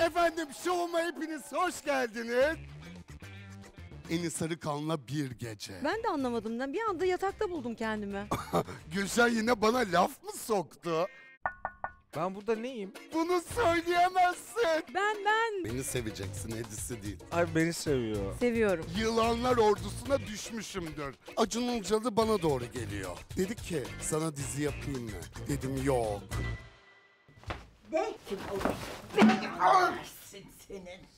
Efendim şovuma hepiniz hoş geldiniz. Enis Arıkan'la bir gece. Ben de anlamadım. Bir anda yatakta buldum kendimi. Gülşen yine bana laf mı soktu? Ben burada neyim? Bunu söyleyemezsin. Ben. Beni seveceksin, Edis'i değil. Ay beni seviyor. Seviyorum. Yılanlar ordusuna düşmüşümdür. Acun Ilıcalı bana doğru geliyor. Dedi ki sana dizi yapayım mı? Dedim yok. De kim olur? Benim olmazsın senin.